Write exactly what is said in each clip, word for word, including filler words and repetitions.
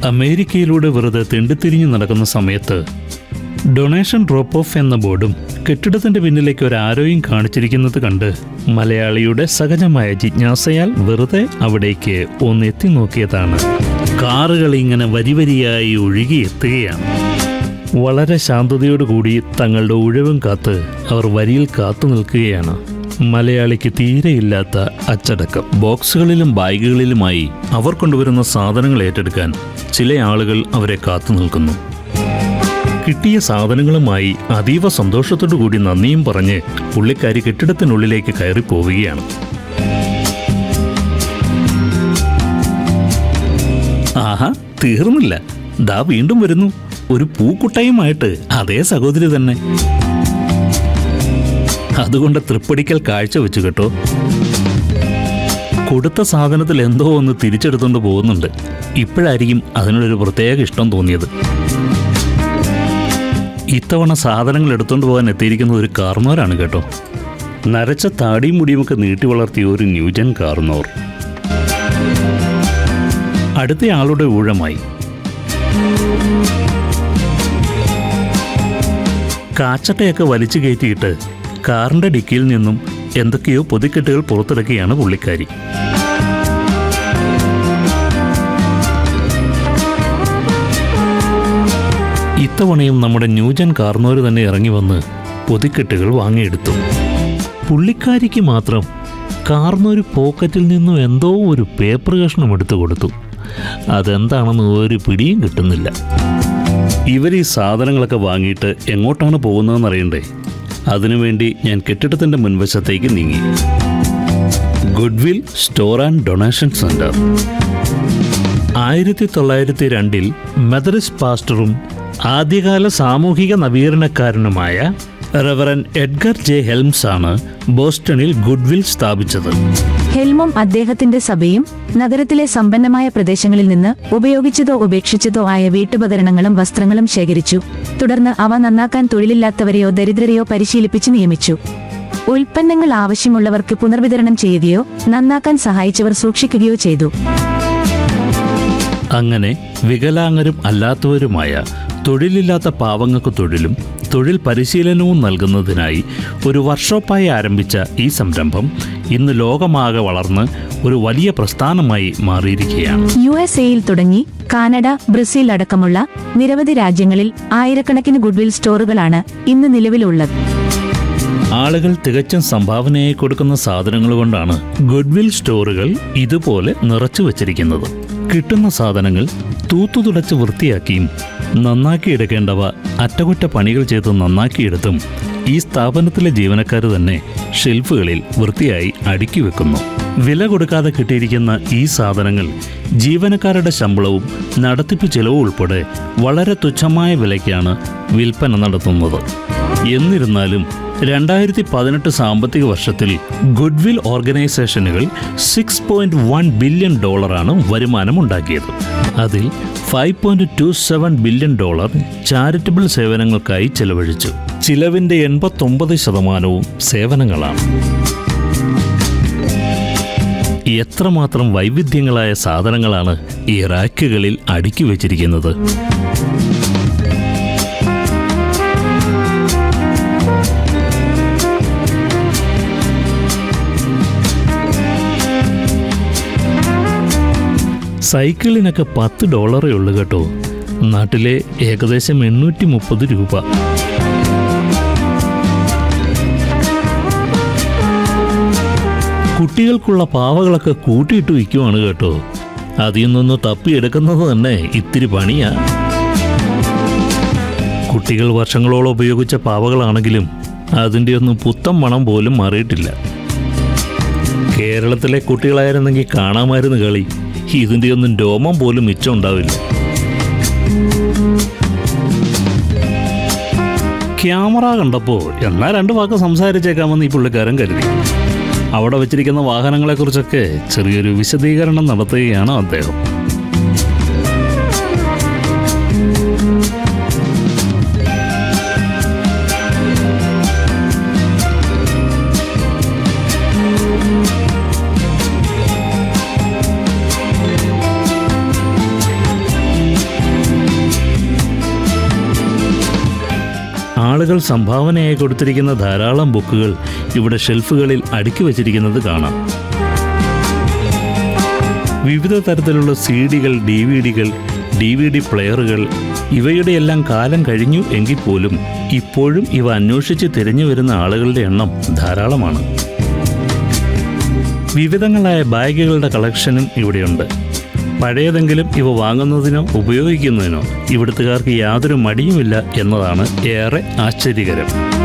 അമേരിക്കയിലൂടെ വെറുതെ തെണ്ടിത്തിരിഞ്ഞു നടക്കുന്ന സമയത്ത് ഡൊണേഷൻ ഡ്രോപ്പ് ഓഫ് എന്ന ബോർഡും കെട്ടിടത്തിന്റെ പിന്നിലേക്ക് ഒരു ആരോയും കാണിച്ചിരിക്കുന്നത് കണ്ട് മലയാളിയുടെ സഹജമായ ജിജ്ഞാസയാൽ വെറുതെ അവിടേക്ക് ഒന്ന് എത്തി നോക്കിയതാണ്. കാറുകൾ ഇങ്ങനെ വരിവരിയായി ഒഴുകിയെത്തുകയാണ്. വളരെ ശാന്തതയോടുകൂടി തങ്ങളുടെ ഉഴവും കാത്ത് അവർ വരിയിൽ കാത്തു നിൽക്കുകയാണ്. മലയാളിക്ക് തീരെയില്ലാത്ത അച്ചടക്കം. ബോക്സുകളിലും ബാഗുകളിലുമായി അവർ കൊണ്ടുവരുന്ന സാധനങ്ങൾ ഏറ്റെടുക്കാൻ ചില ആളുകൾ അവരെ കാത്തു നിൽക്കുന്നു. കിട്ടിയ സാധനങ്ങളുമായി അതീവ സന്തോഷത്തോടു കൂടി നന്ദിയും പറഞ്ഞ് പുള്ളിക്കാരി കെട്ടിടത്തിനുള്ളിലേക്ക് കയറി പോവുകയാണ്. ആഹാ, തീർന്നില്ല, ദാ വീണ്ടും വരുന്നു ഒരു പൂക്കുട്ടയുമായിട്ട് അതേ സഹോദരി തന്നെ. അതുകൊണ്ട് തൃപ്പടിക്കൽ കാഴ്ച വെച്ചു കേട്ടോ. കൊടുത്ത സാധനത്തിൽ എന്തോ ഒന്ന് തിരിച്ചെടുത്തുകൊണ്ട് പോകുന്നുണ്ട്. ഇപ്പോഴായിരിക്കും അതിനൊരു പ്രത്യേക ഇഷ്ടം തോന്നിയത്. ഇത്തവണ സാധനങ്ങൾ എടുത്തുകൊണ്ട് പോകാൻ എത്തിയിരിക്കുന്ന ഒരു കാർന്നോരാണ് കേട്ടോ. നരച്ച താടിയും മുടിയുമൊക്കെ നീട്ടി വളർത്തിയ ഒരു ന്യൂജൻ കാർന്നോർ. അടുത്തയാളുടെ ഊഴമായി. കാച്ചട്ടയൊക്കെ വലിച്ചു കയറ്റിയിട്ട് കാറിന്റെ ഡിക്കിയിൽ നിന്നും എന്തൊക്കെയോ പൊതിക്കെട്ടുകൾ പുറത്തെടുക്കുകയാണ് പുള്ളിക്കാരി. ഇത്തവണയും നമ്മുടെ ന്യൂജൻ കാർന്നോര് തന്നെ ഇറങ്ങി വന്ന് പൊതിക്കെട്ടുകൾ വാങ്ങിയെടുത്തു. പുള്ളിക്കാരിക്ക് മാത്രം കാർന്നോര് പോക്കറ്റിൽ നിന്നും എന്തോ ഒരു പേപ്പർ കഷ്ണം എടുത്തു കൊടുത്തു. അതെന്താണെന്ന് ഒരു പിടിയും കിട്ടുന്നില്ല. ഇവർ ഈ സാധനങ്ങളൊക്കെ വാങ്ങിയിട്ട് എങ്ങോട്ടാണ് പോകുന്നതെന്ന് അറിയണ്ടേ? അതിനുവേണ്ടി ഞാൻ കെട്ടിടത്തിൻ്റെ മുൻവശത്തേക്ക് നീങ്ങി. Goodwill store and donation centre. ആയിരത്തി തൊള്ളായിരത്തി രണ്ടിൽ മെത്തഡിസ്റ്റ് പാസ്റ്ററും ആദ്യകാല സാമൂഹിക നവീകരണക്കാരനുമായ റെവറൻ എഡ്ഗർ ജെ ഹെൽംസ് ആണ് ബോസ്റ്റണിൽ ഗുഡ്വിൽ സ്ഥാപിച്ചത്. ഹെൽമും അദ്ദേഹത്തിന്റെ സഭയും നഗരത്തിലെ സമ്പന്നമായ പ്രദേശങ്ങളിൽ നിന്ന് ഉപയോഗിച്ചതോ ഉപേക്ഷിച്ചതോ ആയ വീട്ടുപകരണങ്ങളും വസ്ത്രങ്ങളും ശേഖരിച്ചു. തുടർന്ന് അവ നന്നാക്കാൻ തൊഴിലില്ലാത്തവരെയോ ദരിദ്രരെയോ പരിശീലിപ്പിച്ച് നിയമിച്ചു. ഉൽപ്പന്നങ്ങൾ ആവശ്യമുള്ളവർക്ക് പുനർവിതരണം ചെയ്യുകയോ നന്നാക്കാൻ സഹായിച്ചവർ സൂക്ഷിക്കുകയോ ചെയ്തു. അങ്ങനെ വികലാംഗരും അല്ലാത്തവരുമായ തൊഴിലില്ലാത്ത പാവങ്ങൾക്ക് തൊഴിലും തൊഴിൽ പരിശീലനവും നൽകുന്നതിനായി ഒരു വർക്ക്ഷോപ്പായി ആരംഭിച്ച ഈ സംരംഭം ഇന്ന് ലോകമാകെ വളർന്ന് ഒരു വലിയ പ്രസ്ഥാനമായി മാറിയിരിക്കുകയാണ്. യു എസ് എയിൽ തുടങ്ങി കാനഡ, ബ്രസീൽ അടക്കമുള്ള നിരവധി രാജ്യങ്ങളിൽ ആയിരക്കണക്കിന് ഗുഡ്വിൽ സ്റ്റോറുകളാണ് ഇന്ന് നിലവിലുള്ളത്. ആളുകൾ തികച്ചും സംഭാവനയായി കൊടുക്കുന്ന സാധനങ്ങൾ കൊണ്ടാണ് ഗുഡ്വിൽ സ്റ്റോറുകൾ ഇതുപോലെ നിറച്ചു വച്ചിരിക്കുന്നത്. കിട്ടുന്ന സാധനങ്ങൾ തൂത്തുതുടച്ച് വൃത്തിയാക്കിയും നന്നാക്കിയെടുക്കേണ്ടവ അറ്റകുറ്റപ്പണികൾ ചെയ്ത് നന്നാക്കിയെടുത്തും ഈ സ്ഥാപനത്തിലെ ജീവനക്കാർ തന്നെ ഷെൽഫുകളിൽ വൃത്തിയായി അടുക്കി വെക്കുന്നു. വില കൊടുക്കാതെ കിട്ടിയിരിക്കുന്ന ഈ സാധനങ്ങൾ ജീവനക്കാരുടെ ശമ്പളവും നടത്തിപ്പ് ചെലവും ഉൾപ്പെടെ വളരെ തുച്ഛമായ വിലയ്ക്കാണ് വിൽപ്പന നടത്തുന്നത്. എന്നിരുന്നാലും രണ്ടായിരത്തി പതിനെട്ട് സാമ്പത്തിക വർഷത്തിൽ ഗുഡ്വിൽ ഓർഗനൈസേഷനുകൾ സിക്സ് പോയിന്റ് വൺ ബില്യൺ ഡോളറാണ് വരുമാനം ഉണ്ടാക്കിയത്. അതിൽ five point two seven billion dollar charitable സേവനങ്ങൾക്കായി ചെലവഴിച്ചു. ചിലവിന്റെ എൺപത്തൊമ്പത് ശതമാനവും സേവനങ്ങളാണ്. എത്രമാത്രം വൈവിധ്യങ്ങളായ സാധനങ്ങളാണ് ഈ റാക്കുകളിൽ അടുക്കി വച്ചിരിക്കുന്നത്. സൈക്കിളിനൊക്കെ പത്ത് ഡോളറേ ഉള്ളു കേട്ടോ. നാട്ടിലെ ഏകദേശം എണ്ണൂറ്റി മുപ്പത് രൂപ. കുട്ടികൾക്കുള്ള പാവകളൊക്കെ കൂട്ടിയിട്ട് വിൽക്കുവാണ് കേട്ടോ. അതിൽ നിന്ന് തപ്പിയെടുക്കുന്നത് തന്നെ ഇത്തിരി പണിയാ. കുട്ടികൾ വർഷങ്ങളോളം ഉപയോഗിച്ച പാവകളാണെങ്കിലും അതിൻ്റെ ഒന്നും പുത്തൻ മണം പോലും മാറിയിട്ടില്ല. കേരളത്തിലെ കുട്ടികളായിരുന്നെങ്കിൽ കാണാമായിരുന്നു കളി. ഇതിൻ്റെ ഒന്നും രോമം പോലും മിച്ചം ഉണ്ടാവില്ല. ക്യാമറ കണ്ടപ്പോൾ എന്നാൽ രണ്ട് വാക്ക് സംസാരിച്ചേക്കാമെന്ന് ഈ പുള്ളിക്കാരൻ കരുതി. അവിടെ വെച്ചിരിക്കുന്ന വാഹനങ്ങളെക്കുറിച്ചൊക്കെ ചെറിയൊരു വിശദീകരണം നടത്തുകയാണ് അദ്ദേഹം. ആളുകൾ സംഭാവനയായി കൊടുത്തിരിക്കുന്ന ധാരാളം ബുക്കുകൾ ഇവിടെ ഷെൽഫുകളിൽ അടുക്കി വച്ചിരിക്കുന്നത് കാണാം. വിവിധ തരത്തിലുള്ള സി ഡികൾ, ഡി വി ഡികൾ, ഡി വി ഡി പ്ലെയറുകൾ, ഇവയുടെ എല്ലാം കാലം കഴിഞ്ഞു എങ്കിൽ പോലും ഇപ്പോഴും ഇവ അന്വേഷിച്ച് തിരഞ്ഞു വരുന്ന ആളുകളുടെ എണ്ണം ധാരാളമാണ്. വിവിധങ്ങളായ ബാഗുകളുടെ കളക്ഷനും ഇവിടെയുണ്ട്. പഴയതെങ്കിലും ഇവ വാങ്ങുന്നതിനോ ഉപയോഗിക്കുന്നതിനോ ഇവിടുത്തുകാർക്ക് യാതൊരു മടിയുമില്ല എന്നതാണ് ഏറെ ആശ്ചര്യകരം.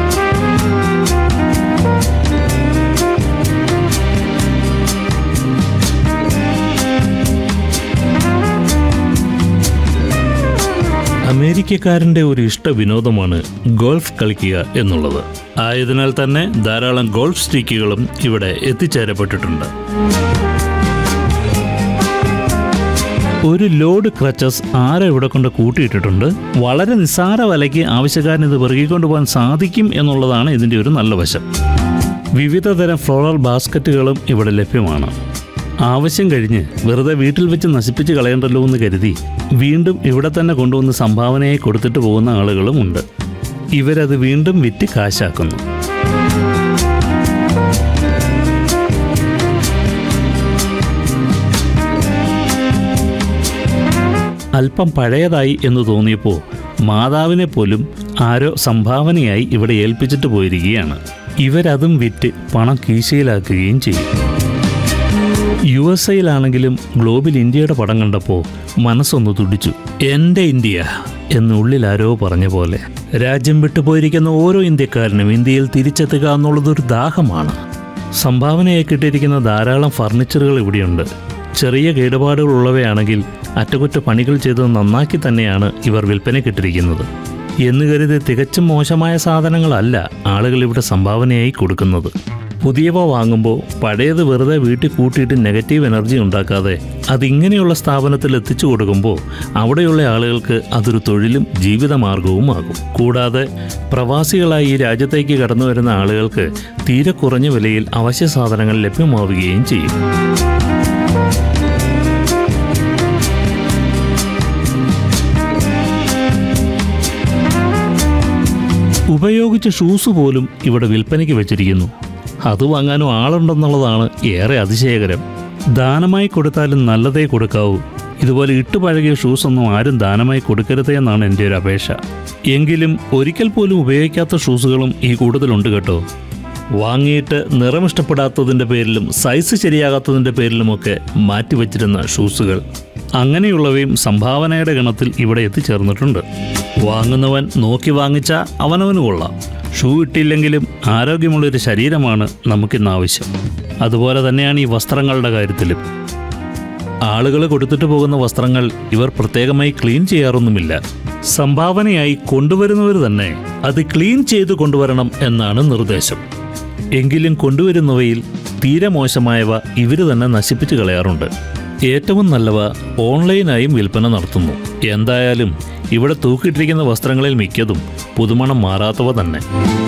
അമേരിക്കക്കാരൻ്റെ ഒരു ഇഷ്ട വിനോദമാണ് ഗോൾഫ് കളിക്കുക എന്നുള്ളത്. ആയതിനാൽ തന്നെ ധാരാളം ഗോൾഫ് സ്റ്റിക്കുകളും ഇവിടെ എത്തിച്ചേരപ്പെട്ടിട്ടുണ്ട്. ഒരു ലോഡ് ക്രച്ചസ് ആരോ ഇവിടെ കൊണ്ട് കൂട്ടിയിട്ടിട്ടുണ്ട്. വളരെ നിസ്സാര വിലയ്ക്ക് ആവശ്യക്കാരന് ഇത് പെറുകിക്കൊണ്ടു പോകാൻ സാധിക്കും എന്നുള്ളതാണ് ഇതിൻ്റെ ഒരു നല്ല വശം. വിവിധ തരം ഫ്ലോറൽ ബാസ്ക്കറ്റുകളും ഇവിടെ ലഭ്യമാണ്. ആവശ്യം കഴിഞ്ഞ് വെറുതെ വീട്ടിൽ വെച്ച് നശിപ്പിച്ച് കളയണ്ടല്ലോ എന്ന് കരുതി വീണ്ടും ഇവിടെ തന്നെ കൊണ്ടുവന്ന് സംഭാവനയായി കൊടുത്തിട്ട് പോകുന്ന ആളുകളും ഉണ്ട്. ഇവരത് വീണ്ടും വിറ്റ് കാശാക്കുന്നു. അല്പം പഴയതായി എന്ന് തോന്നിയപ്പോൾ മാതാവിനെ പോലും ആരോ സംഭാവനയായി ഇവിടെ ഏൽപ്പിച്ചിട്ട് പോയിരിക്കുകയാണ്. ഇവരതും വിറ്റ് പണം കീശയിലാക്കുകയും ചെയ്യും. യു എസ് എയിലാണെങ്കിലും ഗ്ലോബിൽ ഇന്ത്യയുടെ പടം കണ്ടപ്പോൾ മനസ്സൊന്ന് തുടിച്ചു. എൻ്റെ ഇന്ത്യ എന്നുള്ളിൽ ആരോ പറഞ്ഞ പോലെ രാജ്യം വിട്ടുപോയിരിക്കുന്ന ഓരോ ഇന്ത്യക്കാരനും ഇന്ത്യയിൽ തിരിച്ചെത്തുക എന്നുള്ളതൊരു ദാഹമാണ്. സംഭാവനയായി കിട്ടിയിരിക്കുന്ന ധാരാളം ഫർണിച്ചറുകൾ ഇവിടെയുണ്ട്. ചെറിയ കേടുപാടുകളുള്ളവയാണെങ്കിൽ അറ്റകുറ്റപ്പണികൾ ചെയ്ത് നന്നാക്കി തന്നെയാണ് ഇവർ വിൽപ്പനയ്ക്കിട്ടിരിക്കുന്നത്. എന്ന് കരുതി തികച്ചും മോശമായ സാധനങ്ങളല്ല ആളുകൾ ഇവിടെ സംഭാവനയായി കൊടുക്കുന്നത്. പുതിയവ വാങ്ങുമ്പോൾ പഴയത് വെറുതെ വീട്ടിൽ കൂട്ടിയിട്ട് നെഗറ്റീവ് എനർജി ഉണ്ടാക്കാതെ അതിങ്ങനെയുള്ള സ്ഥാപനത്തിൽ എത്തിച്ചു കൊടുക്കുമ്പോൾ അവിടെയുള്ള ആളുകൾക്ക് അതൊരു തൊഴിലും ജീവിതമാർഗവുമാകും. കൂടാതെ പ്രവാസികളായി ഈ രാജ്യത്തേക്ക് കടന്നു വരുന്ന ആളുകൾക്ക് തീരെ കുറഞ്ഞ വിലയിൽ അവശ്യ സാധനങ്ങൾ ലഭ്യമാവുകയും ചെയ്യും. ഉപയോഗിച്ച ഷൂസ് പോലും ഇവിടെ വിൽപ്പനയ്ക്ക് വെച്ചിരിക്കുന്നു. അത് വാങ്ങാനും ആളുണ്ടെന്നുള്ളതാണ് ഏറെ അതിശയകരം. ദാനമായി കൊടുത്താലും നല്ലതേ കൊടുക്കാവൂ. ഇതുപോലെ ഇട്ടുപഴകിയ ഷൂസൊന്നും ആരും ദാനമായി കൊടുക്കരുതേ എന്നാണ് എൻ്റെ ഒരു അപേക്ഷ. എങ്കിലും ഒരിക്കൽ പോലും ഉപയോഗിക്കാത്ത ഷൂസുകളും ഈ കൂട്ടത്തിലുണ്ട് കേട്ടോ. വാങ്ങിയിട്ട് നിറമിഷ്ടപ്പെടാത്തതിൻ്റെ പേരിലും സൈസ് ശരിയാകാത്തതിൻ്റെ പേരിലുമൊക്കെ മാറ്റിവെച്ചിരുന്ന ഷൂസുകൾ, അങ്ങനെയുള്ളവയും സംഭാവനയുടെ ഗണത്തിൽ ഇവിടെ എത്തിച്ചേർന്നിട്ടുണ്ട്. വാങ്ങുന്നവൻ നോക്കി വാങ്ങിച്ച അവനവന് കൊള്ളാം. ഷൂ ഇട്ടില്ലെങ്കിലും ആരോഗ്യമുള്ളൊരു ശരീരമാണ് നമുക്കിന്ന് ആവശ്യം. അതുപോലെ തന്നെയാണ് ഈ വസ്ത്രങ്ങളുടെ കാര്യത്തിലും. ആളുകൾ കൊടുത്തിട്ട് പോകുന്ന വസ്ത്രങ്ങൾ ഇവർ പ്രത്യേകമായി ക്ലീൻ ചെയ്യാറൊന്നുമില്ല. സംഭാവനയായി കൊണ്ടുവരുന്നവർ തന്നെ അത് ക്ലീൻ ചെയ്ത് കൊണ്ടുവരണം എന്നാണ് നിർദ്ദേശം. എങ്കിലും കൊണ്ടുവരുന്നവയിൽ തീരെ മോശമായവ ഇവർ തന്നെ നശിപ്പിച്ച് കളയാറുണ്ട്. ഏറ്റവും നല്ലവ ഓൺലൈനായും വിൽപ്പന നടത്തുന്നു. എന്തായാലും ഇവിടെ തൂക്കിയിട്ടിരിക്കുന്ന വസ്ത്രങ്ങളിൽ മിക്കതും പുതുമണം മാറാത്തവ തന്നെ.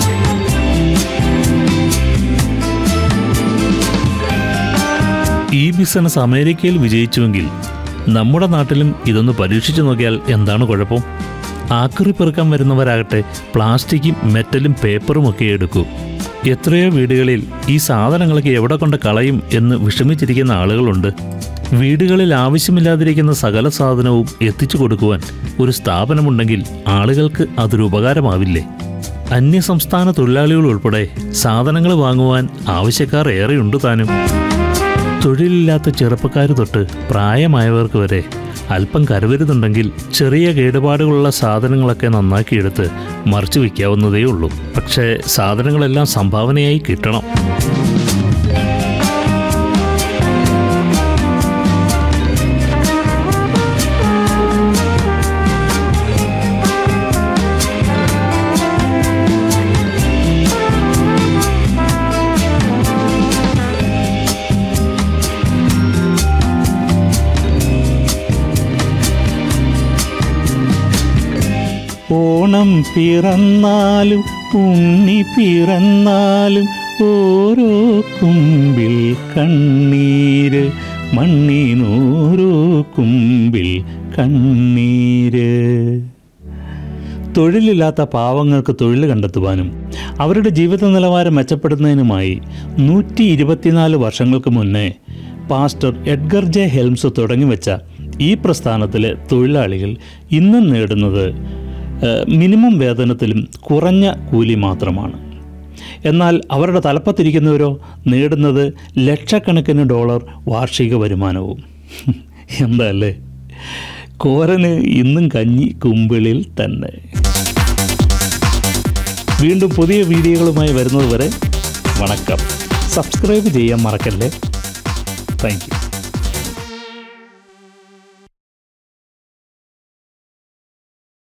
ഈ ബിസിനസ് അമേരിക്കയിൽ വിജയിച്ചുവെങ്കിൽ നമ്മുടെ നാട്ടിലും ഇതൊന്ന് പരീക്ഷിച്ചു നോക്കിയാൽ എന്താണ് കുഴപ്പം? ആക്രി പെറുക്കാൻ വരുന്നവരാകട്ടെ പ്ലാസ്റ്റിക്കും മെറ്റലും പേപ്പറും ഒക്കെ എടുക്കൂ. എത്രയോ വീടുകളിൽ ഈ സാധനങ്ങളൊക്കെ എവിടെ കൊണ്ട് കളയും എന്ന് വിഷമിച്ചിരിക്കുന്ന ആളുകളുണ്ട്. വീടുകളിൽ ആവശ്യമില്ലാതിരിക്കുന്ന സകല സാധനവും എത്തിച്ചു കൊടുക്കുവാൻ ഒരു സ്ഥാപനമുണ്ടെങ്കിൽ ആളുകൾക്ക് അതൊരു ഉപകാരമാവില്ലേ? അന്യസംസ്ഥാന തൊഴിലാളികൾ ഉൾപ്പെടെ സാധനങ്ങൾ വാങ്ങുവാൻ ആവശ്യക്കാർ ഏറെയുണ്ട് താനും. തൊഴിലില്ലാത്ത ചെറുപ്പക്കാർ തൊട്ട് പ്രായമായവർക്ക് വരെ അല്പം കരുതരുന്നുണ്ടെങ്കിൽ ചെറിയ കേടുപാടുകളുള്ള സാധനങ്ങളൊക്കെ നന്നാക്കിയെടുത്ത് മറിച്ചു വയ്ക്കാവുന്നതേ ഉള്ളൂ. പക്ഷേ സാധനങ്ങളെല്ലാം സംഭാവനയായി കിട്ടണം. ഓണം പിറന്നാലും ഉണ്ണി പിറന്നാലും ഓരോ കുമ്പിൽ കണ്ണീര്, മണ്ണിനോരോ കുമ്പിൽ കണ്ണീര്. തൊഴിലില്ലാത്ത പാവങ്ങൾക്ക് തൊഴിൽ കണ്ടെത്തുവാനും അവരുടെ ജീവിത നിലവാരം മെച്ചപ്പെടുത്തുന്നതിനുമായി നൂറ്റി ഇരുപത്തിനാല് വർഷങ്ങൾക്ക് മുന്നേ പാസ്റ്റർ എഡ്ഗർ ജെ ഹെൽംസ് തുടങ്ങിവെച്ച ഈ പ്രസ്ഥാനത്തിലെ തൊഴിലാളികൾ ഇന്നും നേടുന്നത് മിനിമം വേതനത്തിലും കുറഞ്ഞ കൂലി മാത്രമാണ്. എന്നാൽ അവരുടെ തലപ്പത്തിരിക്കുന്നവരോ നേടുന്നത് ലക്ഷക്കണക്കിന് ഡോളർ വാർഷിക വരുമാനവും. എന്താ അല്ലേ? കോരന് ഇന്നും കഞ്ഞി കുമ്പിളിൽ തന്നെ. വീണ്ടും പുതിയ വീഡിയോകളുമായി വരുന്നത് വരെ വണക്കം. സബ്സ്ക്രൈബ് ചെയ്യാൻ മറക്കല്ലേ. Thank U.